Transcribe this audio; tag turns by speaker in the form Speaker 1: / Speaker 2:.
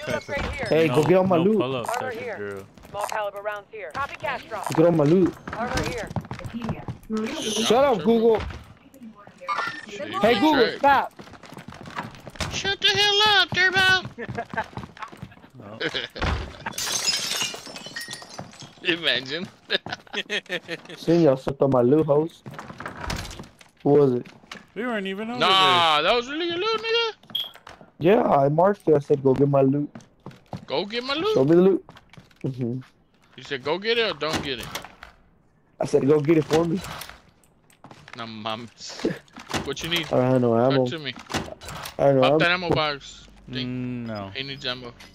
Speaker 1: fast as
Speaker 2: Hey, go get on my loot.
Speaker 1: pull up
Speaker 3: Armor
Speaker 1: type of
Speaker 3: here.
Speaker 1: girl.
Speaker 3: Small caliber rounds here. Copy cash drop.
Speaker 2: Get on my loot.
Speaker 3: Armor here.
Speaker 2: Shut up, Google. Hey, Google, stop.
Speaker 4: Shut the hell up, Turbo.
Speaker 1: No.
Speaker 4: Imagine.
Speaker 2: Seen y'all sucked on my loot, host. Who was it?
Speaker 1: We weren't even over
Speaker 4: Nah, that was really your loot, nigga.
Speaker 2: Yeah, I marched it. I said, go get my loot.
Speaker 4: Go get my loot.
Speaker 2: Show me the loot.
Speaker 4: You said go get it or don't get it.
Speaker 2: I said, go get it for me.
Speaker 4: Nah, mames. What you need?
Speaker 2: I don't have no ammo.
Speaker 4: Talk to me.
Speaker 2: I don't know.
Speaker 4: Pop that ammo box.
Speaker 1: there. No.
Speaker 4: He needs ammo.